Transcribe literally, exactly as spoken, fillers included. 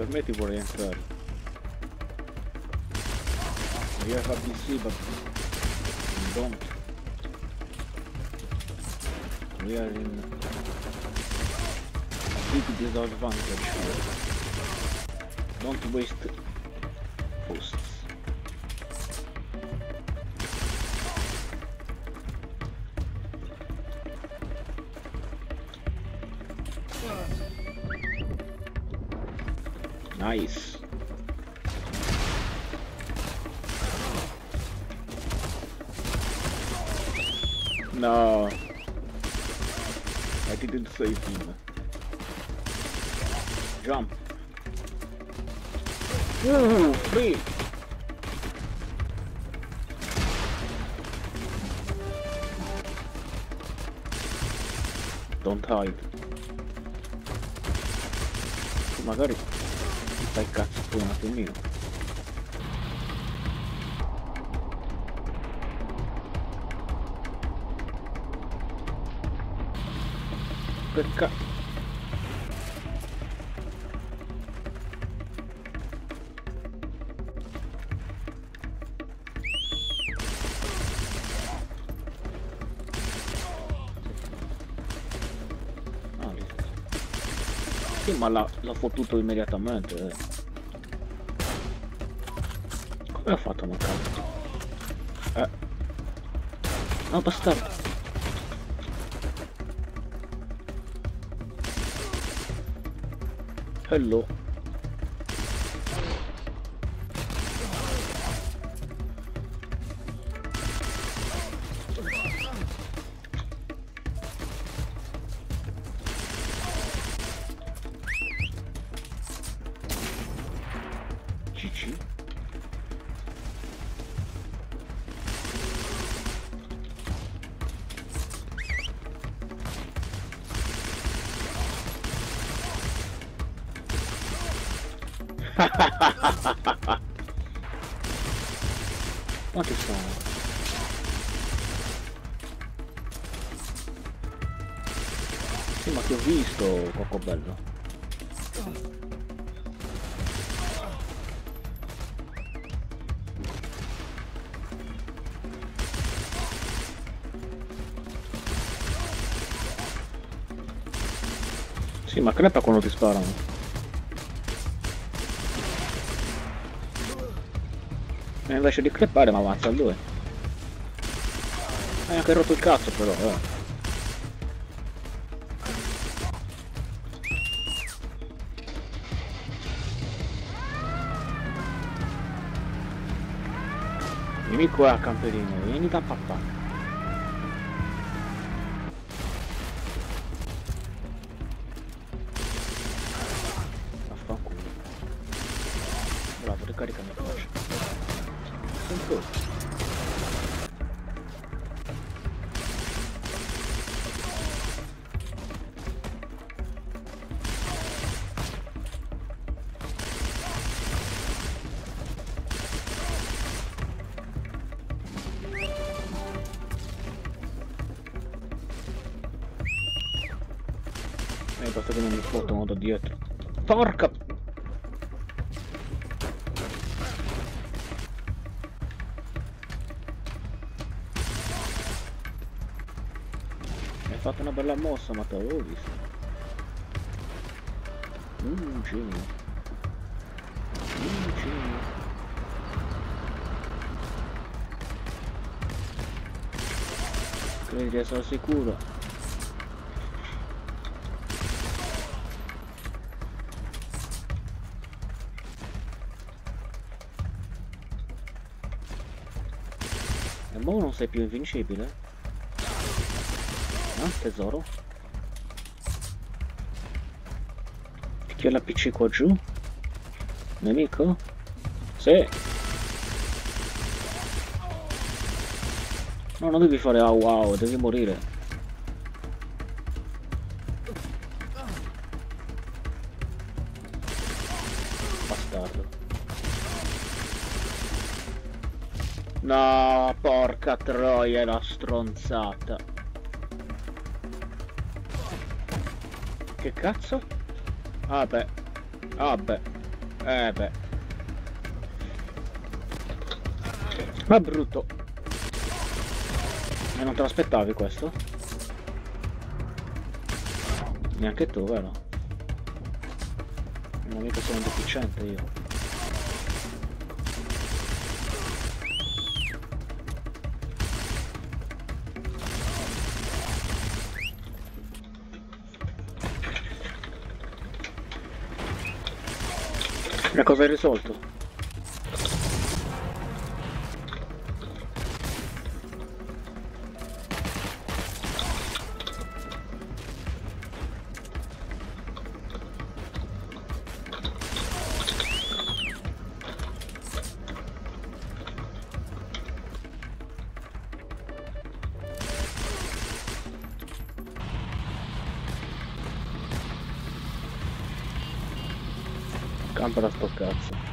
permetti vorrei entrare. Io fa B C, but don't. We are in a big disadvantage here. Don't waste posts. Nice. No, I didn't save him. Jump. Ooh, free. Don't hide. Magari stai cazzo pure un attimino. Perché? Ah, lì. Sì, ma l'ha fottuto immediatamente. Eh. Come ha fatto una cazzo? Eh. No, bastardo. Hello. Cici. Quanti sono? Sì, ma che ho visto, coccobello. Sì, ma crepa quando ti sparano. E invece di crepare mi avanza a lui. Hai anche rotto il cazzo però, eh. Vieni qua, camperino, vieni da papà. Affanculo. Bravo, ricaricami la faccia. Sento. Eh, basta che non mi sfottono da dietro. Porca! Mi hai fatto una bella mossa, ma te l'avevo visto. Mmm, genio. Mmm, genio. Credi di essere sicuro? E mo non sei più invincibile? Ah, tesoro? Chi ha la P C qua giù? Nemico? Sì! No, non devi fare ah wow, devi morire. Bastardo. No, porca troia, la stronzata. Che cazzo? Ah beh. Ah beh. Eh beh. Ma brutto. E non te l'aspettavi questo? Neanche tu, vero? Non mica sono deficiente io. E cosa hai risolto? Campa da sto cazzo.